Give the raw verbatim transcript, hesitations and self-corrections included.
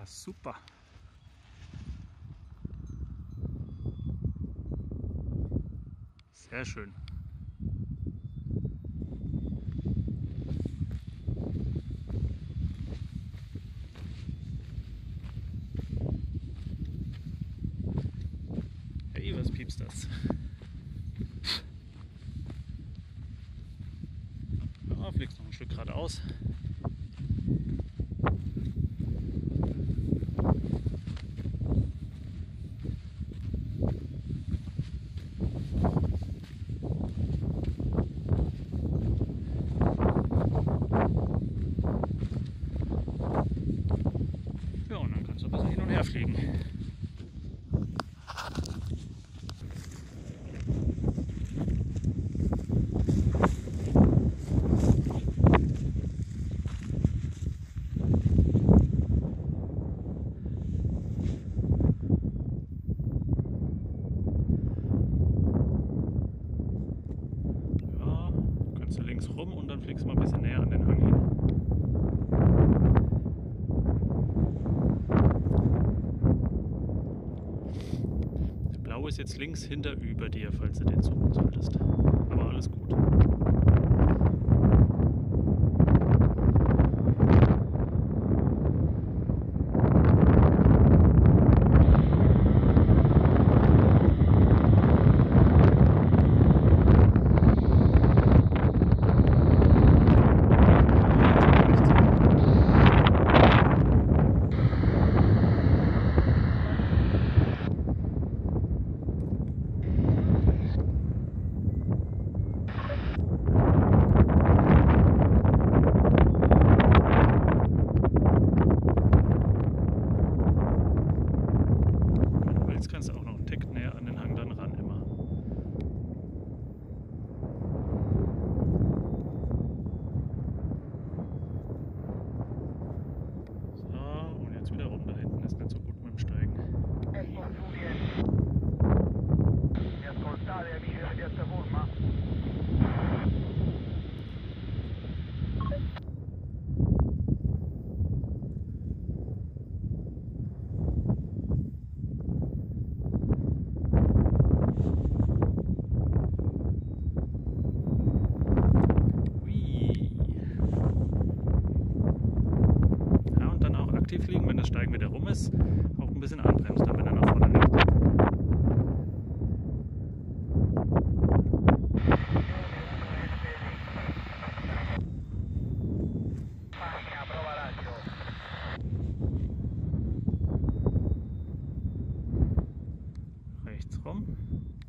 Ja, super. Sehr schön. Hey, was piepst das? Ja, fliegst noch ein Stück geradeaus. Ja, und dann kannst du ein bisschen hin und her fliegen. Ja, kannst du links rum und dann fliegst du mal ein bisschen näher an den Hang hin. Blau ist jetzt links hinter über dir, falls du den suchen solltest. Aber alles gut. Kannst du auch noch einen Tick näher an den Hang dann ran immer. So, und jetzt wieder rum, da hinten ist nicht so gut mit dem Steigen. Aktiv fliegen, wenn das Steigen wieder rum ist, auch ein bisschen anbremsen, damit er nach vorne liegt. Rechts rum.